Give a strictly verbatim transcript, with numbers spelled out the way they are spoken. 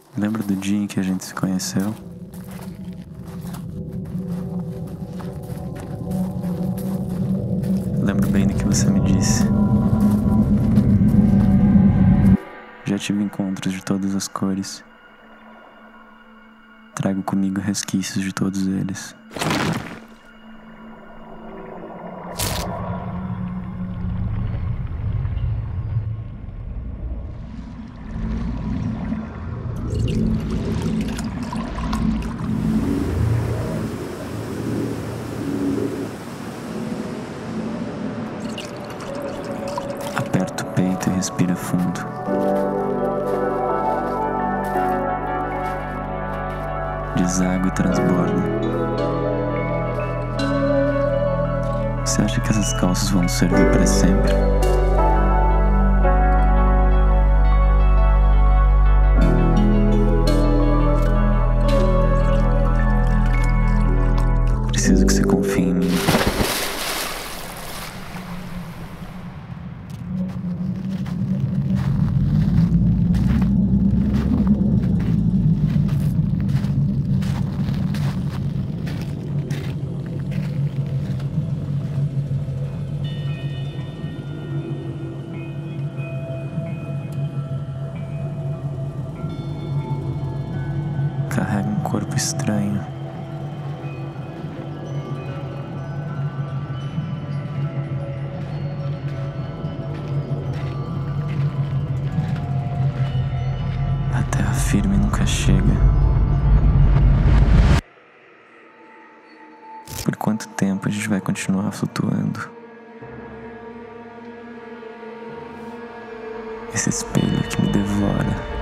Lembra do dia em que a gente se conheceu? Lembro bem do que você me disse. Já tive encontros de todas as cores. Trago comigo resquícios de todos eles. Aperta o peito e respira fundo. Deságua e transborda. Você acha que essas calças vão servir para sempre? Preciso que você confie em mim. Carrega um corpo estranho. A terra firme nunca chega. Por quanto tempo a gente vai continuar flutuando? Esse espelho que me devora.